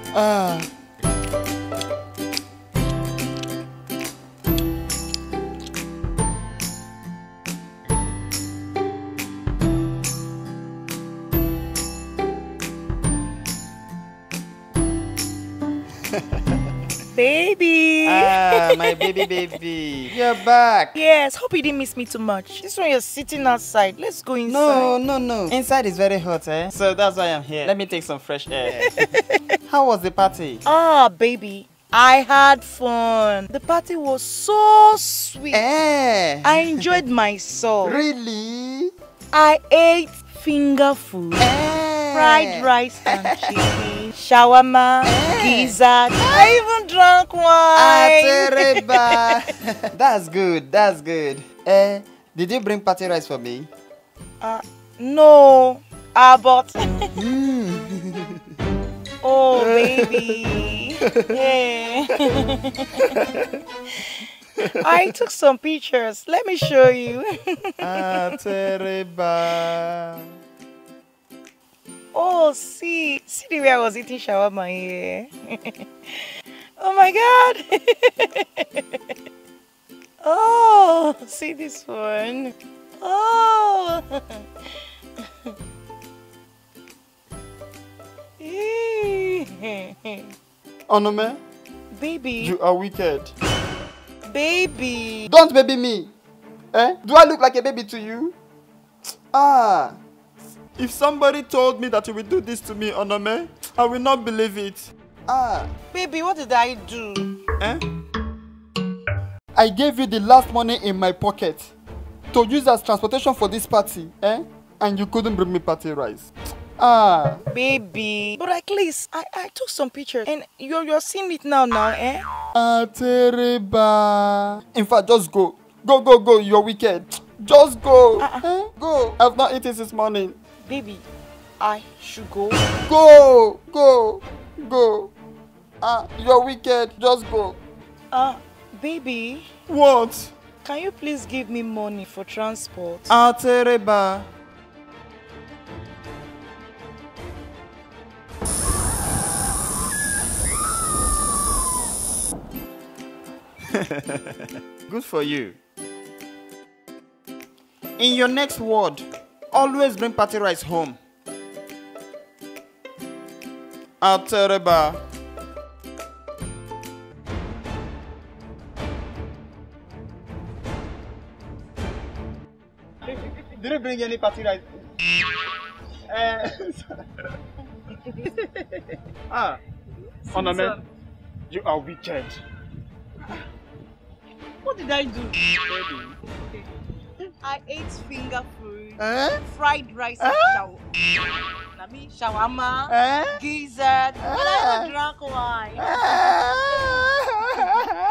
Ah. Baby! Ah, my baby. You're back. Yes, hope you didn't miss me too much. This one you're sitting outside. Let's go inside. No. Inside is very hot, eh? So that's why I'm here. Let me take some fresh air. How was the party? Ah, baby. I had fun. The party was so sweet. Eh? I enjoyed myself. Really? I ate finger food. Fried rice and chicken, shawarma, gizzard. I even drank wine. That's good. Did you bring party rice for me? No. But. Oh, baby. Hey. I took some pictures. Let me show you. Oh, see the way I was eating shawarma here. Oh my God. Oh, see this one. Oh. Onome? Baby. You are wicked. Baby. Don't baby me. Eh? Do I look like a baby to you? Ah. If somebody told me that you would do this to me, Onome, I will not believe it. Ah. Baby, what did I do? Eh? I gave you the last money in my pocket to use as transportation for this party, eh? And you couldn't bring me party rice. Ah. Baby. But at least I took some pictures and you're seeing it now, eh? Ah, Tereba. In fact, just go. Go. You're wicked. Just go. Eh? Go. I've not eaten since morning. Baby, I should go. Go. Ah, you're wicked. Just go. Baby. What? Can you please give me money for transport? Ah, Tereba. Good for you. In your next word, always bring party rice home. Atereba. Did you bring any party rice? Onome, you are wicked. What did I do? Baby. I ate finger food, fried rice and shawarma, gizzard, and I even drank wine.